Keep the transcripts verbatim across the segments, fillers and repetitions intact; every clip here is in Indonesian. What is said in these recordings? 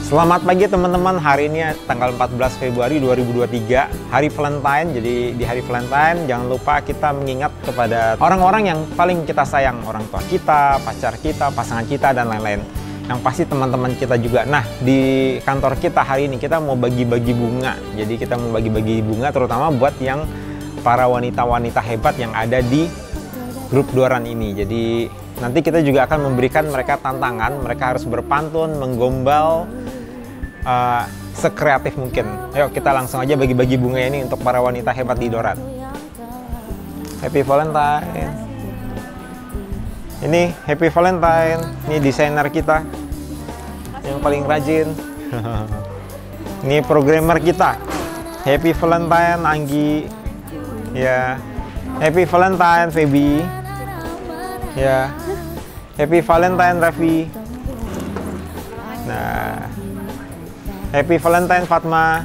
Selamat pagi teman-teman, hari ini tanggal empat belas Februari dua ribu dua puluh tiga, hari Valentine. Jadi di hari Valentine jangan lupa kita mengingat kepada orang-orang yang paling kita sayang, orang tua kita, pacar kita, pasangan kita, dan lain-lain. Yang pasti teman-teman kita juga. Nah, di kantor kita hari ini kita mau bagi-bagi bunga. Jadi kita mau bagi-bagi bunga terutama buat yang para wanita-wanita hebat yang ada di grup Duaran ini. Jadi nanti kita juga akan memberikan mereka tantangan, mereka harus berpantun, menggombal, uh, sekreatif mungkin. Ayo kita langsung aja bagi-bagi bunga ini untuk para wanita hebat di Duaran. Happy Valentine. Ini Happy Valentine. Ini desainer kita yang paling rajin. Ini programmer kita. Happy Valentine Anggi. Ya. Happy Valentine Feby. Ya. Happy Valentine Raffi. Nah, Happy Valentine Fatma.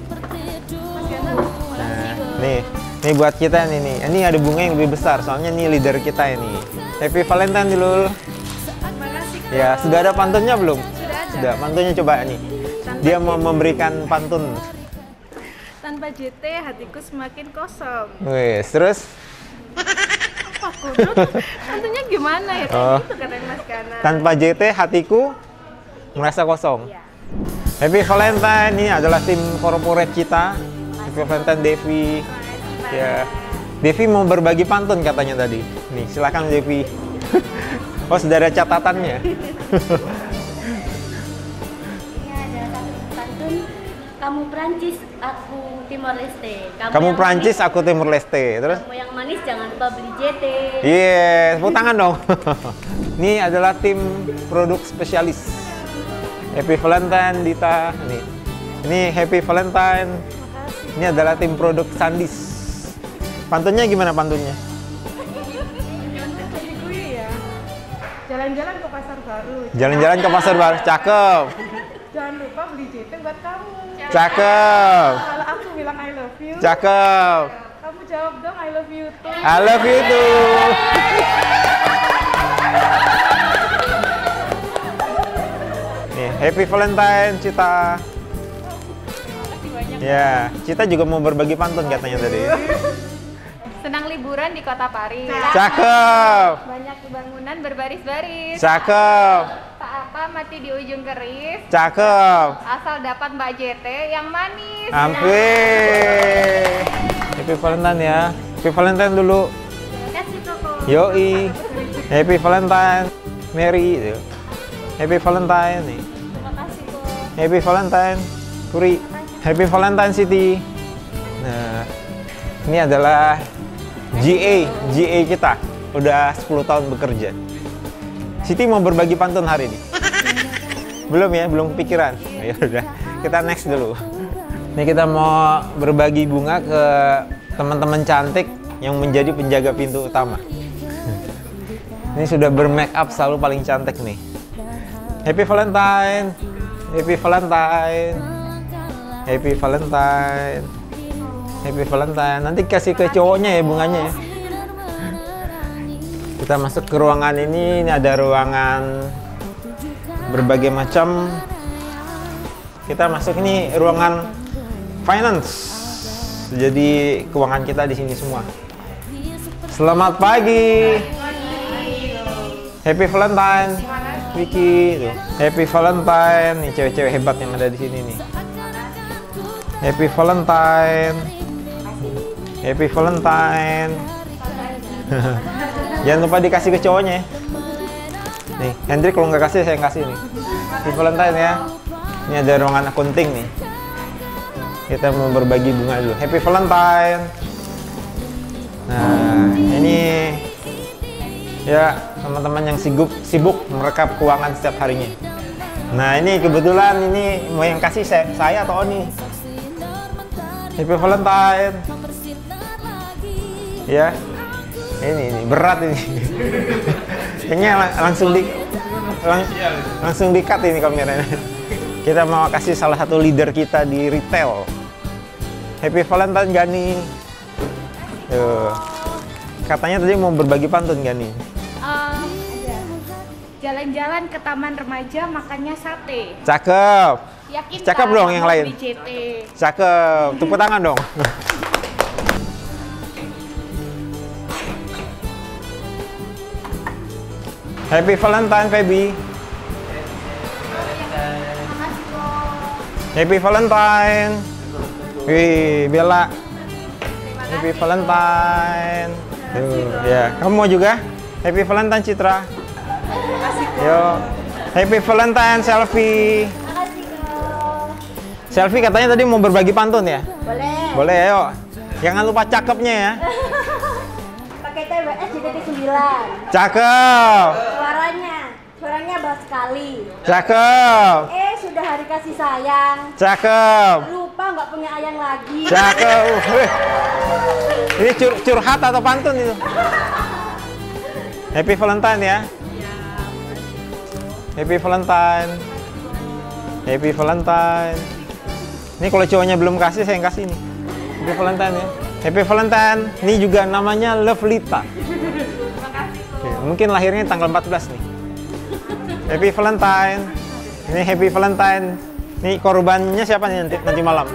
Nah, nih, nih buat kita nih, nih. Ini ada bunga yang lebih besar, soalnya ini leader kita ini. Happy Valentine Lul. Ya, sudah ada pantunnya belum? Sudah ada. Sudah, pantunnya coba nih. Dia mau memberikan pantun. Tanpa J T hatiku semakin kosong. Wes, terus? Aku pantunnya gimana ya? Oh. Itu kata Mas Kana. Tanpa J T hatiku merasa kosong. Ya. Happy Valentine, ini adalah tim corporate kita. Happy Valentine Devi. Ya, Devi mau berbagi pantun katanya tadi. Nih, silakan Devi. Oh, sudah ada catatannya. Ini ada satu pantun. Kamu Prancis, aku Timor Leste. Kamu yang Prancis, manis, aku Timur Leste. Terus? Kamu yang manis, jangan lupa beli J T. Iya, tepuk tangan dong. Ini adalah tim produk spesialis. Happy Valentine Dita. Nih. Ini Happy Valentine. Ini adalah tim produk Sandis. Pantunnya gimana pantunnya? Ya. Jalan-jalan ke pasar baru. Jalan-jalan ke pasar baru. Cakep. Jangan lupa beli J T buat kamu. Cakep. Kalau aku bilang I love you, Cakep. kamu jawab dong I love you too. I love you too. Nih, Happy Valentine Cita. Ya, Cita juga mau berbagi pantun katanya tadi. Senang liburan di kota Paris. Cakep. Banyak bangunan berbaris-baris. Cakep. Tak apa mati di ujung keris. Cakep. Asal dapat Mbak J T yang manis. Hampir. Happy Valentine ya. Happy Valentine dulu. Terima kasih Koko. Yoi. Happy Valentine Mary. Happy Valentine nih. Terima kasih Koko. Happy Valentine Puri. Happy Valentine City. Nah, ini adalah G A, G A kita. Udah sepuluh tahun bekerja. Siti mau berbagi pantun hari ini? Belum ya, belum kepikiran. Ya udah, kita next dulu. Ini kita mau berbagi bunga ke teman-teman cantik yang menjadi penjaga pintu utama. Ini sudah bermake up selalu paling cantik nih. Happy Valentine. Happy Valentine. Happy Valentine. Happy Valentine. Nanti kasih ke cowoknya ya bunganya ya. Kita masuk ke ruangan ini. Ini ada ruangan berbagai macam. Kita masuk ini ruangan finance. Jadi keuangan kita di sini semua. Selamat pagi. Happy Valentine. Vicky. Tuh. Happy Valentine. Nih cewek-cewek hebat yang ada di sini nih. Happy Valentine. Happy Valentine. Jangan lupa dikasih ke cowoknya ya. Nih, Hendrik kalau nggak kasih saya kasih nih. Happy Valentine ya. Ini ada ruangan akunting nih. Kita mau berbagi bunga dulu. Happy Valentine. Nah, ini ya teman-teman yang sibuk sibuk merekap keuangan setiap harinya. Nah, ini kebetulan ini mau yang kasih saya, saya atau Oni. Happy Valentine. Ya, ini, ini berat ini. Kayaknya lang langsung di lang langsung di-cut ini kameranya. Kita mau kasih salah satu leader kita di retail. Happy Valentine Gani. Tuh. Katanya tadi mau berbagi pantun Gani. Um, jalan-jalan ke taman remaja makannya sate. Cakep. Yakin Cakep kan dong yang mau lain. beli J T? Cakep. Tepuk tangan dong. Happy Valentine, Feby. Happy Valentine. Wih, Bella. Happy Valentine. Tuh, ya. Kamu mau juga? Happy Valentine, Citra. Yo. Happy Valentine, Selfie. Makasih kok. Selfie katanya tadi mau berbagi pantun ya? Boleh. Boleh, ayo. Jangan lupa cakepnya ya. Pakai T W S J T sembilan. Cakep. Suaranya, suaranya bagus sekali. Cakep. Eh, sudah hari kasih sayang. Cakep. Lupa nggak punya ayang lagi. Cakep. Wih. Ini cur curhat atau pantun itu? Happy Valentine ya. Happy Valentine. Happy Valentine. Ini kalau cowoknya belum kasih, saya yang kasih nih. Happy Valentine ya. Happy Valentine. Ini juga namanya Lovelita. Oke, mungkin lahirnya tanggal empat belas nih. Happy Valentine. Ini Happy Valentine. Ini korbannya siapa nih nanti, nanti malam?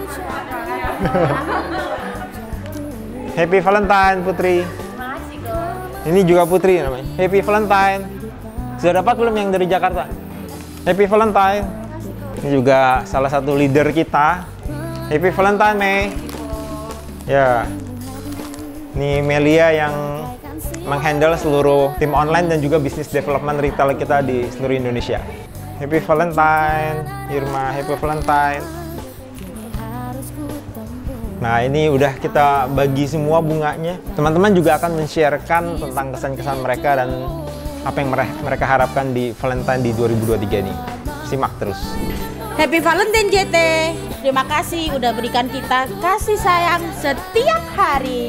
Happy Valentine, Putri. Makasih kok. Ini juga Putri namanya. Happy Valentine. Sudah dapat belum yang dari Jakarta? Happy Valentine. Ini juga salah satu leader kita. Happy Valentine, Mei. Ya. Ini Melia yang menghandle seluruh tim online dan juga bisnis development retail kita di seluruh Indonesia. Happy Valentine, Irma. Happy Valentine. Nah, ini udah kita bagi semua bunganya. Teman-teman juga akan men-sharekan tentang kesan-kesan mereka dan apa yang mereka harapkan di Valentine di dua ribu dua puluh tiga ini. Simak terus. Happy Valentine J T. Terima kasih udah berikan kita kasih sayang setiap hari.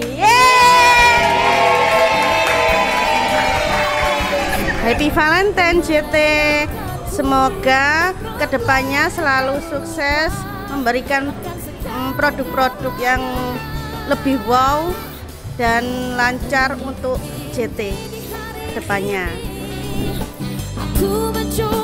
Yeay! Happy Valentine J T. Semoga kedepannya selalu sukses memberikan produk-produk yang lebih wow dan lancar untuk J T depannya. Aku